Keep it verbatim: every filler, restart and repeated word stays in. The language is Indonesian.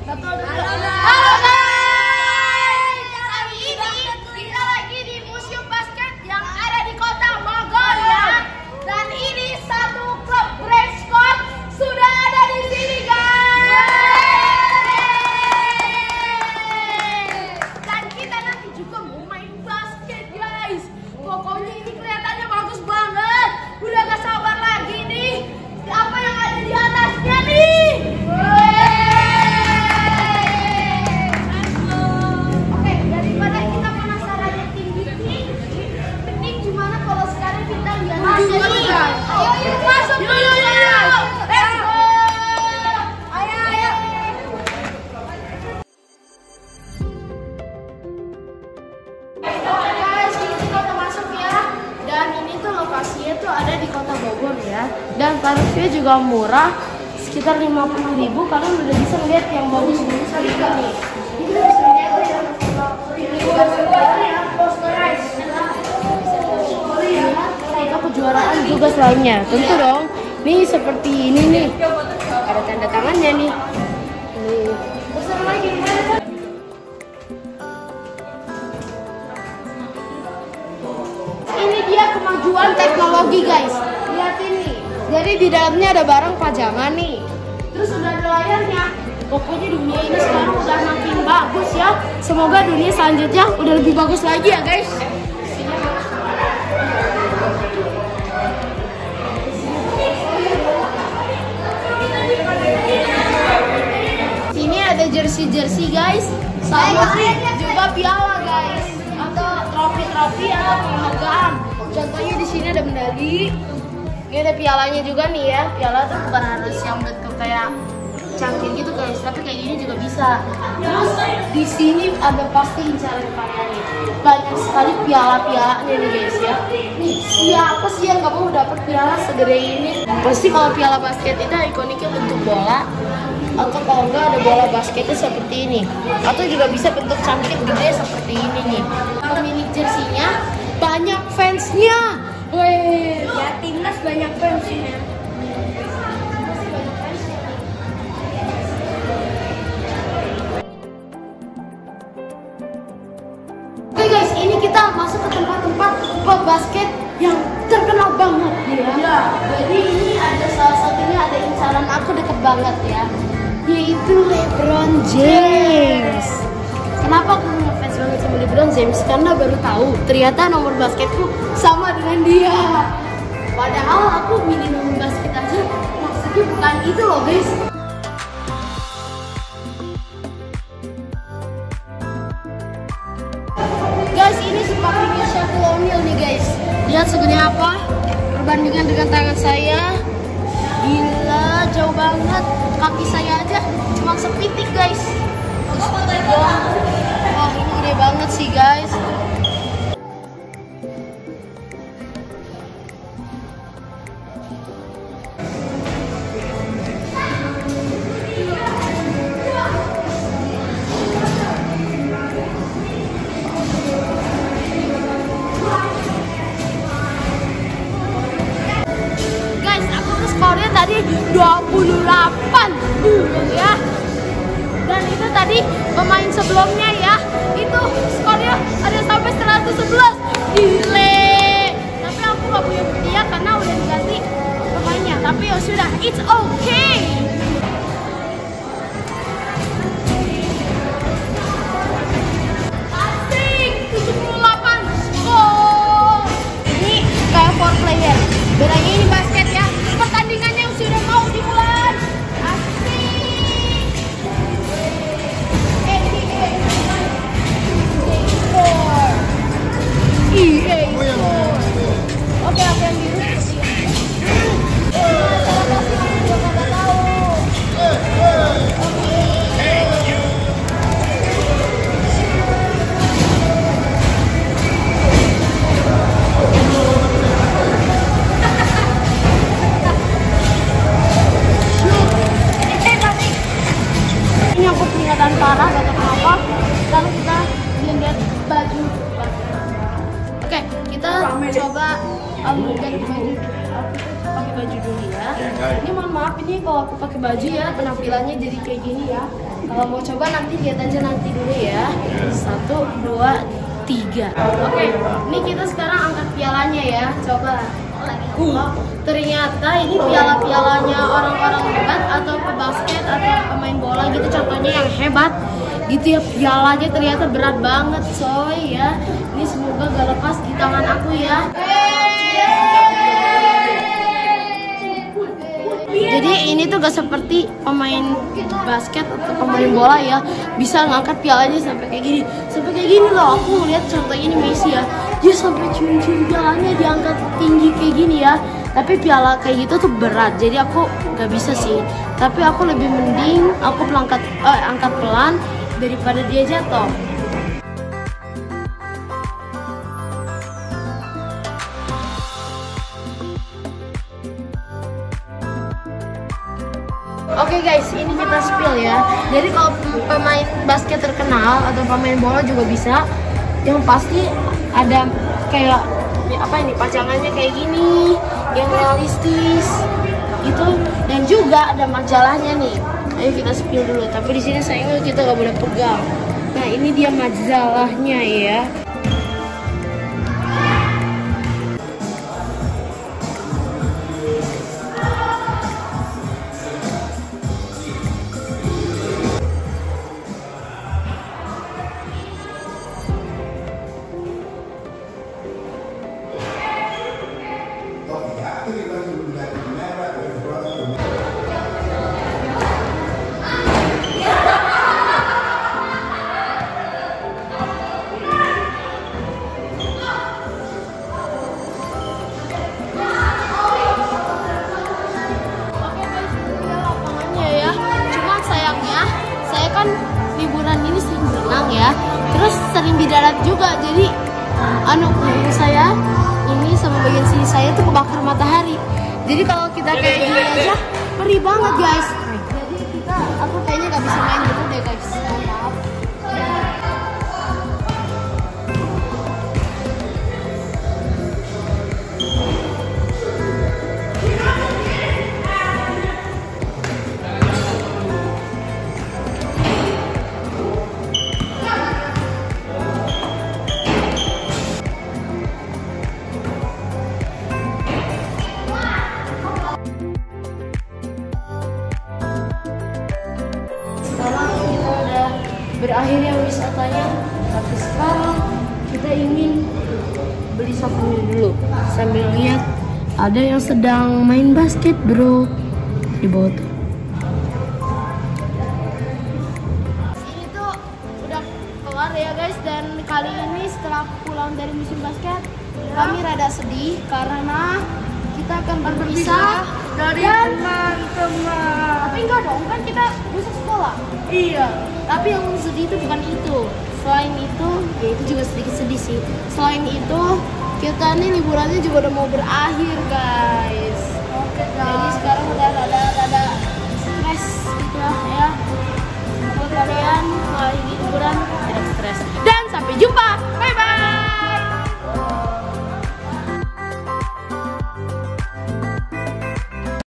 Satu, dua, halo guys, kali ini kita lagi di Museum Basket yang ada di Kota Bogor ya. Dan ini satu klub Brave Squad sudah ada di sini guys. Dan kita nanti juga mau main basket guys. Pokoknya ini kelihatannya bagus banget. Udah gak sabar lagi nih. Apa yang ada di atasnya nih? Oke, daripada kita penasaran yang tinggi-tinggi, mending gimana kalau sekarang kita lihat hasilnya. Ayo, yuk masuk dulu guys. Let's go. Ayo, ayo. Oke guys, ini kita udah masuk ya. Dan ini tuh lokasinya tuh ada di Kota Bogor ya. Dan tarifnya juga murah, sekitar lima puluh ribu. Kalian udah bisa lihat yang bagus-bagus kayak gini. Ini kita bisa lihat tuh yang ini ya, posterized. Ada kejuaraan juga selainnya. Tentu dong. Nih seperti ini nih. Ada tanda tangannya nih. Nih. Terus ada lagi gimana? Ini dia kemajuan teknologi guys. Lihat ini. Jadi di dalamnya ada barang pajangan nih. Terus udah ada layarnya. Pokoknya dunia ini sekarang udah makin bagus ya. Semoga dunia selanjutnya udah lebih bagus lagi ya guys. Sini ada jersey-jersey guys. Sama juga piala guys. Atau trofi-trofi atau penghargaan. Contohnya di sini ada medali. Ini ada pialanya juga nih ya. Piala tuh bukan harus yang bentuk kayak cangkir gitu guys, tapi kayak gini juga bisa. Terus di sini ada pasti incaran nih. Banyak sekali piala-piala nih guys ya. Nih siapa sih yang gak mau dapat piala segede ini? Pasti kalau piala basket itu ikoniknya bentuk bola. Atau kalau enggak ada bola basketnya seperti ini. Atau juga bisa bentuk cangkir gede seperti ini nih. Pemilik jersinya banyak fansnya. Wih, ya timnas banyak fansnya. Oke guys, ini kita masuk ke tempat-tempat klub basket yang terkenal banget ya. Ya. Jadi ini ada salah satunya ada incaran aku deket banget ya, yaitu LeBron James. Kenapa aku ngefans banget sama LeBron James? Karena baru tahu ternyata nomor basketku sama dengan dia. Padahal aku milih nomor basket aja maksudnya bukan itu loh guys. Guys, ini sepatunya Shaquille O'Neal nih guys. Lihat segede apa perbandingan dengan tangan saya. Gila, jauh banget. Kaki saya aja cuma sepitik guys. Terus wah, ini gede banget sih guys. Skornya tadi dua puluh delapan ya. Dan itu tadi pemain sebelumnya ya. Itu skornya ada sampai seratus sebelas. Gile. Tapi aku gak punya bukti ya karena udah diganti pemainnya. Tapi ya sudah, it's okay. Asik, tujuh puluh delapan skor. Ini kayak four player. Bedanya ini basket ya. Pertandingannya sudah mau dimulai. Asik. E A Sport. Oke, apa yang biru? Ini aku peringatan parah, gak tahu kenapa. Lalu kita lihat baju. Oke, kita coba um, ganti baju. Aku pakai baju dulu ya. Ini mohon maaf ini kalau aku pakai baju ya penampilannya jadi kayak gini ya. Kalau mau coba nanti lihat aja nanti dulu ya. Satu, dua, tiga. Oke, ini kita sekarang angkat pialanya ya. Coba. Uh, ternyata ini piala-pialanya orang-orang hebat atau pebasket atau pemain bola gitu. Contohnya yang hebat gitu ya, pialanya ternyata berat banget coy ya. Ini semoga gak lepas di tangan aku ya. Jadi ini tuh gak seperti pemain basket atau pemain bola ya, bisa ngangkat pialanya sampai kayak gini, sampai kayak gini loh. Aku ngeliat contohnya ini Messi ya, dia sampai cium-cium pialanya diangkat tinggi kayak gini ya. Tapi piala kayak gitu tuh berat, jadi aku gak bisa sih. Tapi aku lebih mending aku melangkat, eh, angkat pelan daripada dia jatuh. Oke okay guys, ini kita spill ya. Jadi kalau pemain basket terkenal atau pemain bola juga bisa. Yang pasti ada kayak apa ini, pajangannya kayak gini, yang realistis itu, dan juga ada majalahnya nih. Ayo kita spill dulu. Tapi di sini sayangnya kita nggak boleh pegang. Nah ini dia majalahnya ya. Liburan ini sering berenang ya, terus sering di darat juga, jadi anu saya ini sama bagian sini saya tuh kebakar matahari. Jadi kalau kita kayak gini aja perih banget guys. Jadi kita aku kayaknya nggak bisa main gitu deh guys. Maaf. Berakhirnya wisatanya, tapi sekarang kita ingin beli souvenir dulu sambil lihat ada yang sedang main basket bro di bawah tuh. Ini tuh udah keluar ya guys, dan kali ini setelah pulang dari musim basket kami rada sedih karena kita akan berpisah dari teman-teman. Tapi enggak dong, kan kita bisa sekolah. Iya. Tapi yang sedih itu bukan itu. Selain itu, ya itu juga sedikit sedih sih. Selain itu, kita nih liburannya juga udah mau berakhir guys. Oke guys. Jadi sekarang udah rada